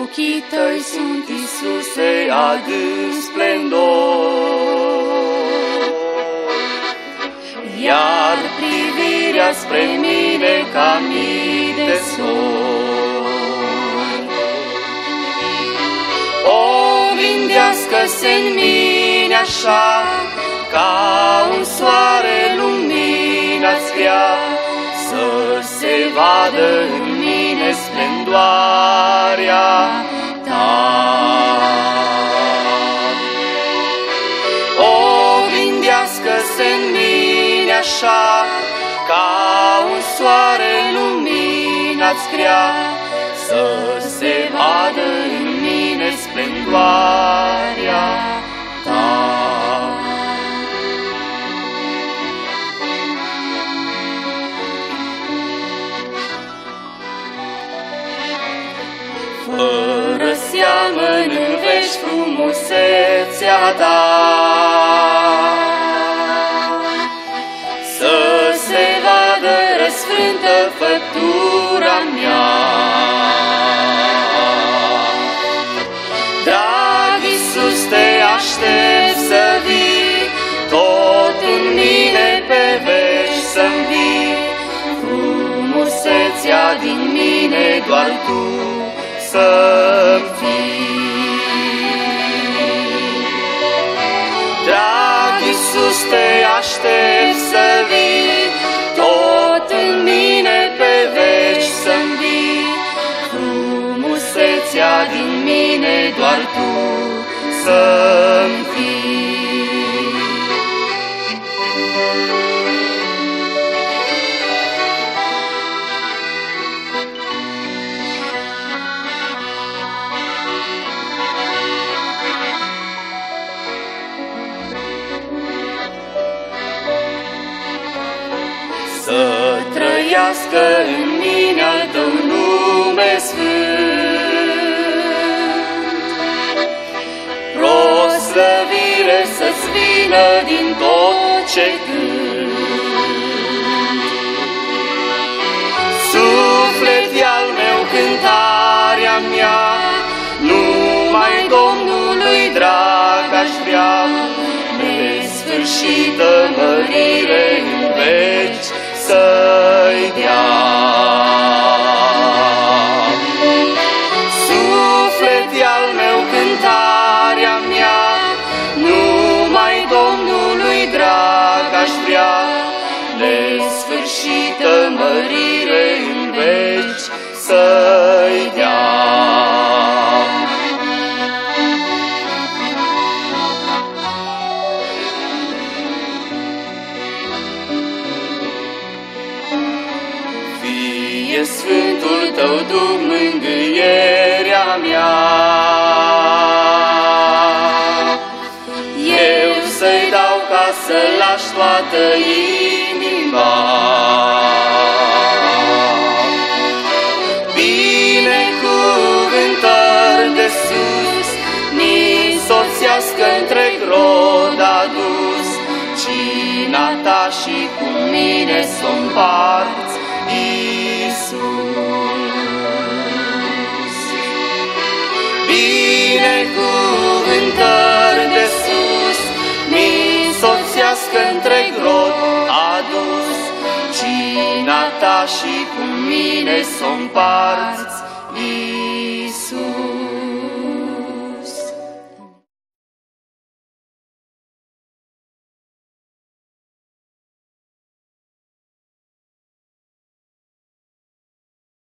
Ochii tăi sunt, Iisuse, adânc splendor, iar privirea spre mine ca mii de sori. Oglindească-se-n mine așa, ca un soare lumina-ți grea, să se vadă în mine splendoarea ta. Oglindească-se-n mine așa, ca un soare lumina-ți grea, să se vadă în mine splendoarea ta. Fără seamăn în veci frumusețea ta, să se vadă răsfrântă făptura mea. Drag Iisus, te aștept să vii, tot în mine pe veci să-mi vii, frumusețea din mine doar tu să-mi fii. Drag Iisus, te aștept să vii, tot în mine pe veci să-mi vii, frumusețea din mine doar tu să-mi fii. Să trăiască în mine al tău nume sfânt, proslăvire să-ți vină din tot ce cânt. Suflet al meu, cântarea mea, numai Domnului drag aș vrea, nesfârșită mărire în veci să-i dea. Suflet al meu, cântarea mea, numai Domnului drag aș vrea, nesfârșită mărire în veci să-i dea. Fie Sfântul tău Duh mângâierea mea, eu să-i dau ca să lași toată inima. Binecuvântări de sus mi soțească întreg rod adus, cina ta și cu mine s-o împarți, Iisus. Binecuvântări de sus mi soțească întreg rod adus, cina ta și cu mine s-o împarți, Iisus.